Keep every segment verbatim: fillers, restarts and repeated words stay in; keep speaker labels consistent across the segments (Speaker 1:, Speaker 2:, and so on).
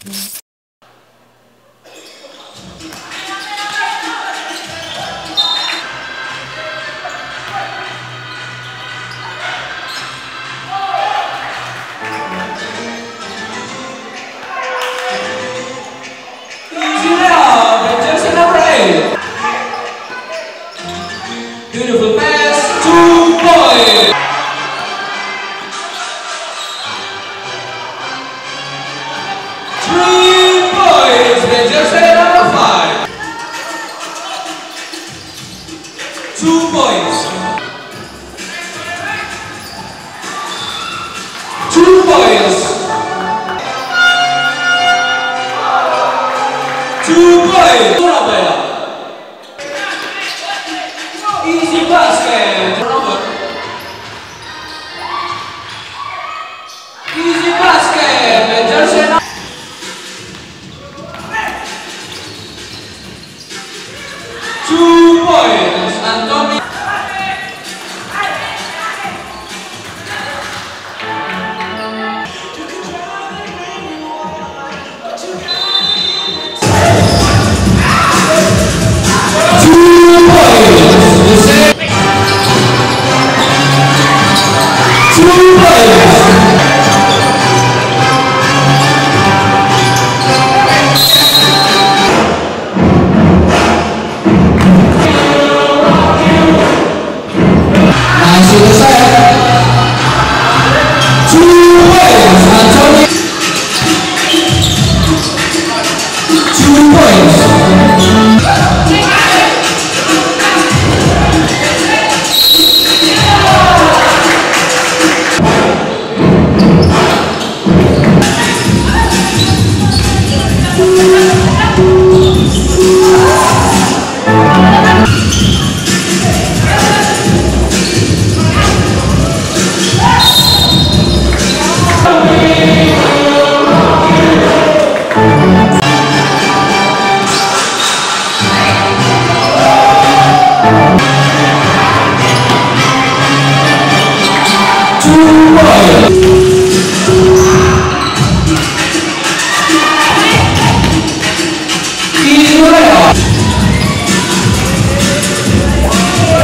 Speaker 1: Beautiful pass, two points. Three points, Manchester number five. Two points. Two points. Two points. Surabaya. Easy basket. Easy basket. Manchester. Two points. Anthony.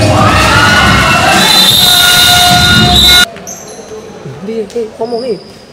Speaker 2: Đi, đi, có một đi.